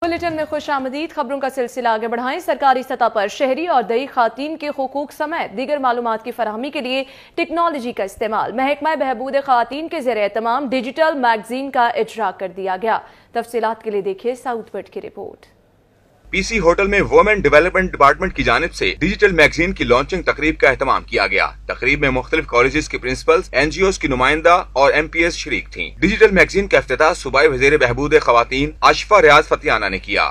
Bulletin में खुश आमदीद। खबरों का सिलसिला आगे बढ़ाएं। सरकारी सतह पर शहरी और दई खातीन के हुकूक समेत दीगर मालूमात की फराहमी के लिए टेक्नोलॉजी का इस्तेमाल। महकमा बहबूद खातीन के ज़रिए तमाम डिजिटल मैगजीन का इजरा कर दिया गया। तफसीलात के लिए देखिए साउथ बट की रिपोर्ट। पीसी होटल में वुमेन डेवलपमेंट डिपार्टमेंट की जानिब से डिजिटल मैगजीन की लॉन्चिंग तकरीब का एहतमाम किया गया। तकरीब में मुख्तलिफ कॉलेजेस के प्रिंसिपल्स, NGOs की नुमाइंदा और MPS शरीक थीं। डिजिटल मैगजीन का इफ्तिताह सूबाई वज़ीर बहबूद ख़वातीन आशिफा रियाज फतियाना ने किया।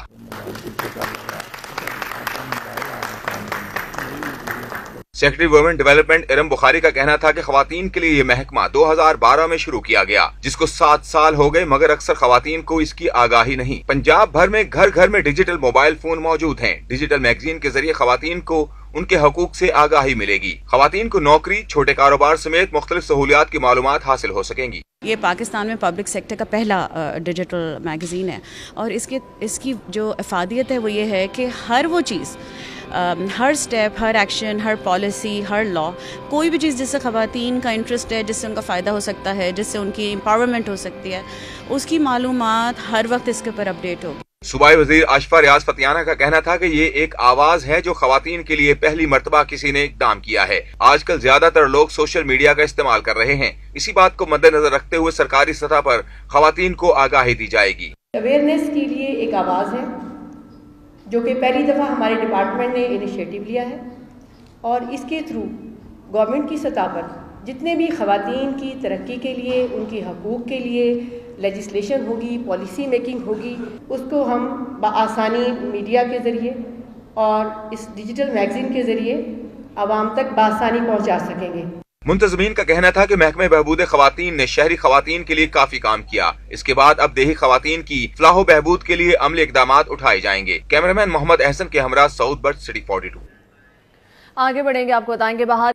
Secretary women development Iram Bukhari का कहना था कि खवातीन के लिए ये महकमा 2012 में शुरू किया गया, जिसको 7 साल हो गए, मगर अक्सर खवातीन को इसकी आगाही नहीं। पंजाब भर में घर घर में डिजिटल मोबाइल फोन मौजूद हैं। डिजिटल मैगजीन के जरिए खवातीन को उनके हकूक से आगाही मिलेगी। खवातीन को नौकरी, छोटे कारोबार समेत मुख्तलिफ सहूलियात की मालूमात हासिल हो सकेंगी। ये पाकिस्तान में पब्लिक सेक्टर का पहला डिजिटल मैगज़ीन है और इसकी जो अफादियत है वो ये है कि हर वो चीज़, हर स्टेप, हर एक्शन, हर पॉलिसी, हर लॉ, कोई भी चीज़ जिससे ख़वातीन का इंटरेस्ट है, जिससे उनका फ़ायदा हो सकता है, जिससे उनकी एम्पावरमेंट हो सकती है, उसकी मालूमात हर वक्त इसके ऊपर अपडेट होगी। सूबाई वज़ीर आशिफा रियाज फतियाना का कहना था कि ये एक आवाज़ है जो खवातीन के लिए पहली मर्तबा किसी ने इक़दाम किया है। आजकल ज्यादातर लोग सोशल मीडिया का इस्तेमाल कर रहे हैं। इसी बात को मद्देनजर रखते हुए सरकारी सतह पर खवातीन को आगाही दी जाएगी। अवेयरनेस के लिए एक आवाज़ है जो कि पहली दफ़ा हमारे डिपार्टमेंट ने इनिशिएटिव लिया है और इसके थ्रू गवर्नमेंट की सतह पर जितने भी ख़वातीन की तरक्की के लिए, उनकी हकूक़ के लिए लेजिस्लेशन होगी, पॉलिसी मेकिंग होगी, उसको हम बआसानी मीडिया के ज़रिए और इस डिजिटल मैगज़ीन के ज़रिए आवाम तक बआसानी पहुँचा सकेंगे। मुंतज़मीन का कहना था कि महकमे बहबूद ख़वातीन ने शहरी ख़वातीन के लिए काफी काम किया। इसके बाद अब देही ख़वातीन की फलाह बहबूद के लिए अमली इक़दामात उठाए जाएंगे। कैमरामैन मोहम्मद अहसन के हमरा साउथ बट सिटी 42। आगे बढ़ेंगे, आपको बताएंगे।